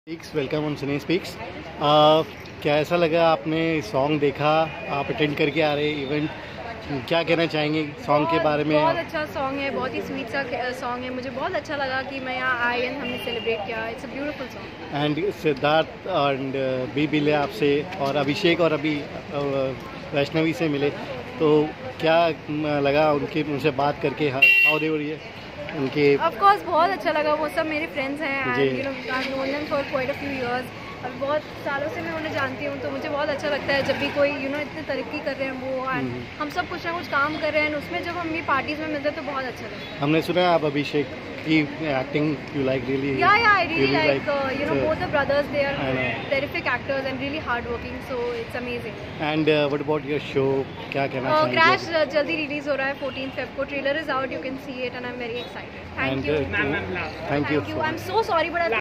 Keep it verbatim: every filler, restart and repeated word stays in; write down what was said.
Speaks welcome on cine speaks. क्या ऐसा लगा आपने सॉन्ग देखा, आप अटेंड करके आ रहे इवेंट, क्या कहना चाहेंगे सॉन्ग के बारे में? बहुत अच्छा सॉन्ग है, बहुत ही स्वीट सा सॉन्ग है। मुझे बहुत अच्छा लगा कि मैं यहाँ आई एंड हमने सेलिब्रेट किया। It's a beautiful song. And Siddharth and B मिले आपसे और अभिषेक और अभी वैष्णवी से मिले, तो क्या लगा उनके उनसे बात करके? हाउ दे वर ये उनके? ऑफ कोर्स बहुत अच्छा लगा। वो सब मेरे फ्रेंड्स हैं and you know I have known them for quite a few years. अब बहुत सालों से मैं उन्हें जानती हूँ, तो मुझे बहुत अच्छा लगता है जब भी कोई यू नो इतनी तरक्की कर रहे हैं वो, एंड हम सब कुछ ना कुछ काम कर रहे हैं, उसमें जब हम भी पार्टीज में मिलते हैं तो बहुत अच्छा लगता है। हमने सुना है आप अभिषेक की acting you like really? Yeah yeah I really like you know both the brothers, they are terrific actors and really hard working, so it's amazing. And what about your show, क्या कहना चाहेंगे? क्रैश जल्दी release हो रहा है fourteen Feb को। Trailer is out, you can see it and I am very excited. Thank you thank you thank you. I am so sorry but